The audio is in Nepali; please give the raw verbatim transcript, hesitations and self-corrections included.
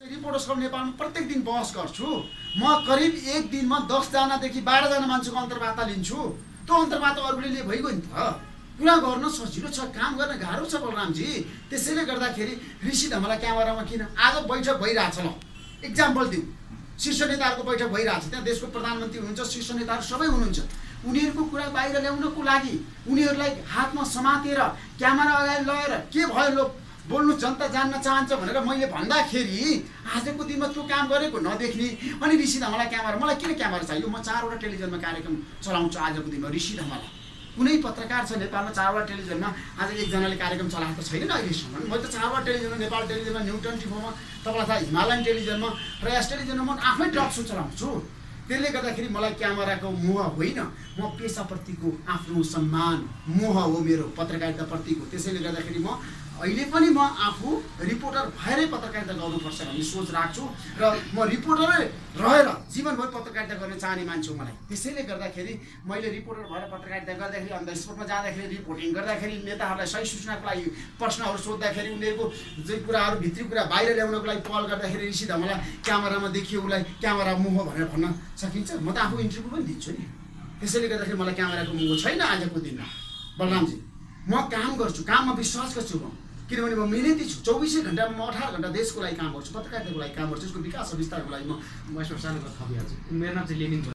रिपोर्टर्स नेपालमा प्रत्येक दिन बहस गर्छु म करिब एक दिनमा दस जनादेखि बाह्र जना मान्छेको अन्तर्वार्ता लिन्छु। त्यो अन्तर्वार्ता अरूले लिए भइगयो नि त। कुरा गर्न सजिलो छ, काम गर्न गाह्रो छ बलरामजी। त्यसैले गर्दाखेरि ऋषि धमला क्यामेरामा किन आज बैठक भइरहेछ। ल एक्जाम्पल दिउँ, शीर्ष नेताहरूको बैठक भइरहेछ, त्यहाँ देशको प्रधानमन्त्री हुनुहुन्छ, शीर्ष नेताहरू सबै हुनुहुन्छ। उनीहरूको कुरा बाहिर ल्याउनको लागि उनीहरूलाई हातमा समातेर क्यामेरा अगाडि लगेर के भयो लो बोल्नु, जनता जान्न चाहन्छ भनेर मैले भन्दाखेरि आजको दिनमा त्यो काम गरेको नदेख्ने अनि ऋषि धमला क्यामेरा। मलाई किन क्यामेरा चाहियो? म चारवटा टेलिभिजनमा कार्यक्रम चलाउँछु आजको दिनमा। ऋषि धमला कुनै पत्रकार छ नेपालमा चारवटा टेलिभिजनमा आज एकजनाले कार्यक्रम चलाएको छैन अहिलेसम्म। म त चारवटा टेलिभिजनमा, नेपाल टेलिभिजनमा, न्यु ट्वेन्टी फोरमा, तपाईँलाई थाहा हिमालयन टेलिभिजनमा र यस टेलिभिजनमा म आफ्नै टक सो चलाउँछु। त्यसले गर्दाखेरि मलाई क्यामेराको मोह होइन, म पेसाप्रतिको आफ्नो सम्मान मोह हो मेरो, पत्रकारिताप्रतिको। त्यसैले गर्दाखेरि म अहिले पनि म आफू रिपोर्टर भएरै पत्रकारिता गर्नुपर्छ भन्ने सोच राख्छु र म रिपोर्टरै रहेर जीवनभर पत्रकारिता गर्न चाहने मान्छे हो मलाई। त्यसैले गर्दाखेरि मैले रिपोर्टर भएर पत्रकारिता गर्दाखेरि, अन द स्पटमा जाँदाखेरि, रिपोर्टिङ गर्दाखेरि, नेताहरूलाई सही सूचनाको लागि प्रश्नहरू सोद्धाखेरि, उनीहरूको जे कुराहरू भित्री कुरा बाहिर ल्याउनको लागि पहल गर्दाखेरि ऋषि धमला क्यामेरामा देखियो उसलाई क्यामेरा मोह भनेर भन्न सकिन्छ? म त आफू इन्टरभ्यू पनि दिन्छु नि। त्यसैले गर्दाखेरि मलाई क्यामेराको मोह छैन आजको दिनमा बलरामजी। म काम गर्छु, काममा विश्वास गर्छु म, किनभने म मेहनती छु। चौबिसै घन्टामा म अठार घन्टा देशको लागि काम गर्छु, पत्रकारिताको लागि काम गर्छु, यसको विकास र विस्तारको लागि म म यसमा सानो कुरा थपिहाल्छु। मेरो नाम चाहिँ लेनिन